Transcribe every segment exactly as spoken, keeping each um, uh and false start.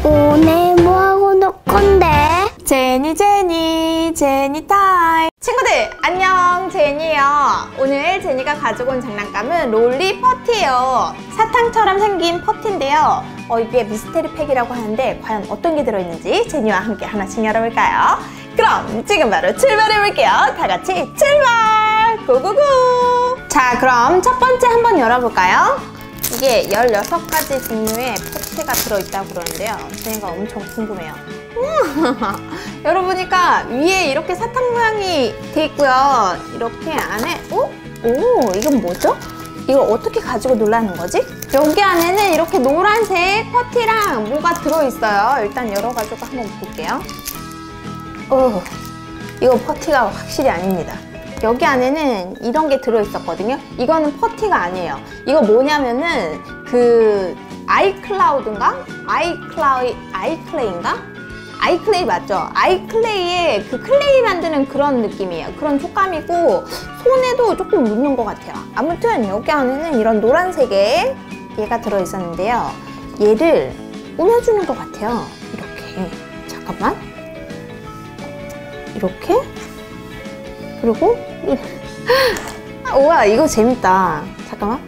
오늘 뭐하고 놀 건데? 제니 제니 제니 타임. 친구들 안녕, 제니예요. 오늘 제니가 가지고 온 장난감은 롤리 퍼티예요. 사탕처럼 생긴 퍼티인데요. 어, 이게 미스테리 팩이라고 하는데 과연 어떤 게 들어있는지 제니와 함께 하나씩 열어볼까요? 그럼 지금 바로 출발해볼게요. 다 같이 출발! 고고고! 자, 그럼 첫 번째 한번 열어볼까요? 이게 열여섯 가지 종류의 퍼티가 들어있다고 그러는데요. 제니가 엄청 궁금해요. 열어보니까 위에 이렇게 사탕 모양이 돼 있고요. 이렇게 안에 오? 오, 이건 뭐죠? 이거 어떻게 가지고 놀라는 거지? 여기 안에는 이렇게 노란색 퍼티랑 뭐가 들어있어요. 일단 열어가지고 한번 볼게요. 오, 이거 퍼티가 확실히 아닙니다. 여기 안에는 이런 게 들어있었거든요. 이거는 퍼티가 아니에요. 이거 뭐냐면은 그 아이클라우드인가? 아이클라이, 아이클레이인가? 아이클레이 맞죠? 아이클레이에 그 클레이 만드는 그런 느낌이에요. 그런 촉감이고 손에도 조금 묻는 것 같아요. 아무튼 여기 안에는 이런 노란색의 얘가 들어있었는데요. 얘를 꾸며주는 것 같아요. 이렇게. 잠깐만. 이렇게. 그리고 우와, 이거 재밌다. 잠깐만.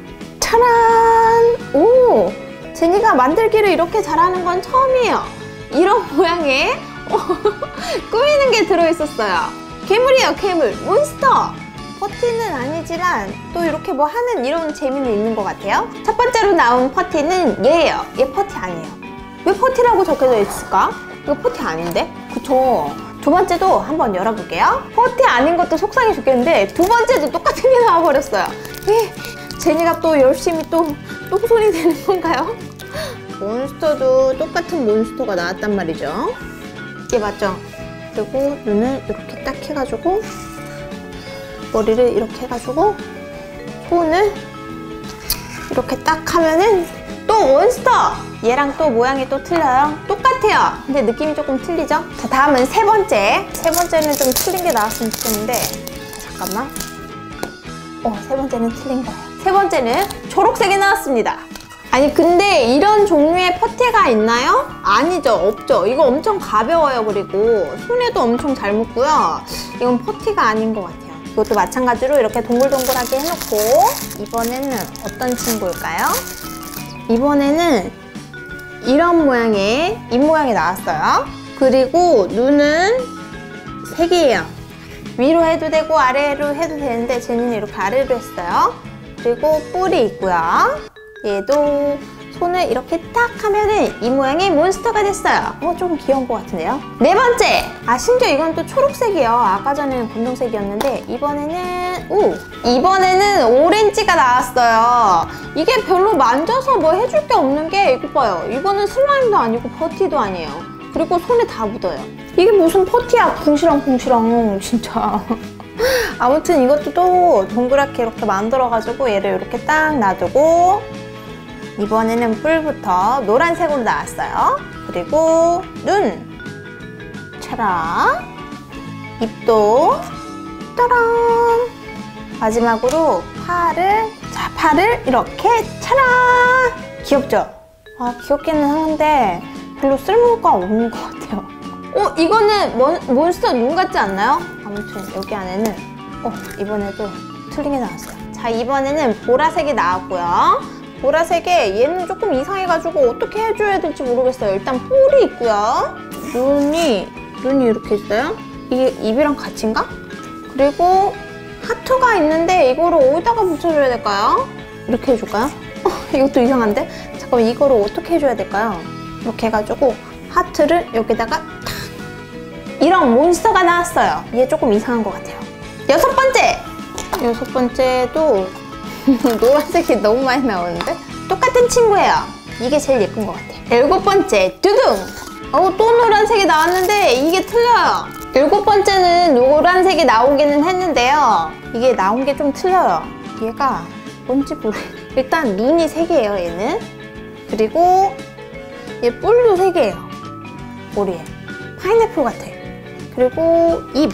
짜란! 오! 제니가 만들기를 이렇게 잘하는 건 처음이에요. 이런 모양의 꾸미는 게 들어있었어요. 괴물이에요, 괴물. 몬스터! 퍼티는 아니지만 또 이렇게 뭐 하는 이런 재미는 있는 것 같아요. 첫 번째로 나온 퍼티는 얘예요. 얘 퍼티 아니에요. 왜 퍼티라고 적혀져 있을까? 이거 퍼티 아닌데? 그쵸? 두 번째도 한번 열어볼게요. 퍼티 아닌 것도 속상해 죽겠는데 두 번째도 똑같은 게 나와버렸어요. 에, 제니가 또 열심히 또 똥손이 되는 건가요? 몬스터도 똑같은 몬스터가 나왔단 말이죠. 이게 맞죠? 그리고 눈을 이렇게 딱 해가지고 머리를 이렇게 해가지고 손을 이렇게 딱 하면은 또 몬스터! 얘랑 또 모양이 또 틀려요. 똑같아요. 근데 느낌이 조금 틀리죠? 자, 다음은 세 번째. 세 번째는 좀 틀린 게 나왔으면 좋겠는데 잠깐만. 어, 세 번째는 틀린 거예요. 세 번째는 초록색이 나왔습니다. 아니 근데 이런 종류의 퍼티가 있나요? 아니죠, 없죠. 이거 엄청 가벼워요. 그리고 손에도 엄청 잘 묻고요. 이건 퍼티가 아닌 것 같아요. 이것도 마찬가지로 이렇게 동글동글하게 해놓고 이번에는 어떤 친구일까요? 이번에는 이런 모양의 입 모양이 나왔어요. 그리고 눈은 세 개예요. 위로 해도 되고 아래로 해도 되는데 제니는 이렇게 아래로 했어요. 그리고 뿔이 있고요. 얘도 손을 이렇게 딱 하면은 이 모양의 몬스터가 됐어요. 어, 조금 귀여운 것 같은데요? 네 번째! 아, 심지어 이건 또 초록색이에요. 아까 전에는 검정색이었는데 이번에는 오! 이번에는 오렌지가 나왔어요. 이게 별로 만져서 뭐 해줄 게 없는 게 이거 봐요. 이거는 슬라임도 아니고 퍼티도 아니에요. 그리고 손에 다 묻어요. 이게 무슨 퍼티야, 궁시렁궁시렁 진짜. 아무튼 이것도 또 동그랗게 이렇게 만들어가지고 얘를 이렇게 딱 놔두고 이번에는 뿔부터 노란색으로 나왔어요. 그리고 눈! 차라! 입도! 따란! 마지막으로 팔을, 자, 팔을 이렇게 차라! 귀엽죠? 아, 귀엽기는 하는데 별로 쓸모가 없는 것 같아요. 어, 이거는 몬, 몬스터 눈 같지 않나요? 아무튼 여기 안에는 어, 이번에도 틀린 게 나왔어요. 자, 이번에는 보라색이 나왔고요. 보라색에 얘는 조금 이상해가지고 어떻게 해줘야 될지 모르겠어요. 일단 뿔이 있고요. 눈이, 눈이 이렇게 있어요. 이게 입이랑 같이인가? 그리고 하트가 있는데 이거를 어디다가 붙여줘야 될까요? 이렇게 해줄까요? 어, 이것도 이상한데? 잠깐만, 이거를 어떻게 해줘야 될까요? 이렇게 해가지고 하트를 여기다가 탁! 이런 몬스터가 나왔어요. 얘 조금 이상한 것 같아요. 여섯 번째! 여섯 번째도 노란색이 너무 많이 나오는데? 똑같은 친구예요. 이게 제일 예쁜 것 같아요. 일곱 번째, 두둥! 어, 또 노란색이 나왔는데 이게 틀려요. 일곱 번째는 노란색이 나오기는 했는데요. 이게 나온 게 좀 틀려요. 얘가 뭔지 모르겠어요. 일단 눈이 세 개예요, 얘는. 그리고 얘 뿔도 세 개예요. 머리에. 파인애플 같아. 그리고 입.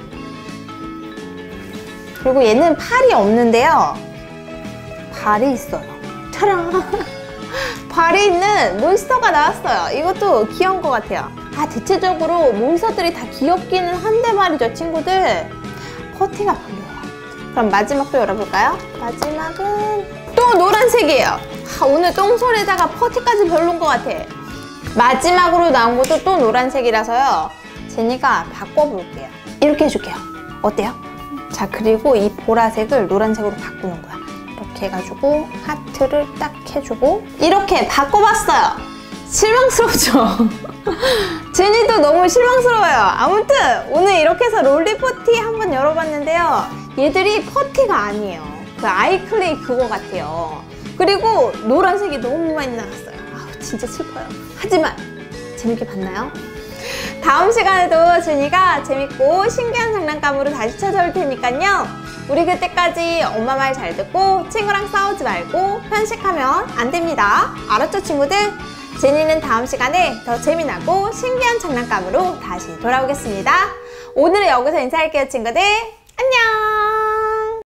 그리고 얘는 팔이 없는데요. 발이 있어요. 차랑! 발이 있는 몬스터가 나왔어요. 이것도 귀여운 것 같아요. 아, 대체적으로 몬스터들이 다 귀엽기는 한데 말이죠, 친구들. 퍼티가 별로예요. 그럼 마지막도 열어볼까요? 마지막은 또 노란색이에요. 아, 오늘 똥손에다가 퍼티까지 별로인 것 같아. 마지막으로 나온 것도 또 노란색이라서요. 제니가 바꿔볼게요. 이렇게 해줄게요. 어때요? 자, 그리고 이 보라색을 노란색으로 바꾸는 거야. 이렇게 해가지고 하트를 딱 해주고 이렇게 바꿔봤어요. 실망스럽죠? 제니도 너무 실망스러워요. 아무튼 오늘 이렇게 해서 롤리퍼티 한번 열어봤는데요. 얘들이 퍼티가 아니에요. 그 아이클레이 그거 같아요. 그리고 노란색이 너무 많이 나왔어요. 아우, 진짜 슬퍼요. 하지만 재밌게 봤나요? 다음 시간에도 제니가 재밌고 신기한 장난감으로 다시 찾아올 테니까요. 우리 그때까지 엄마 말 잘 듣고 친구랑 싸우지 말고 편식하면 안 됩니다. 알았죠, 친구들? 제니는 다음 시간에 더 재미나고 신기한 장난감으로 다시 돌아오겠습니다. 오늘은 여기서 인사할게요, 친구들. 안녕!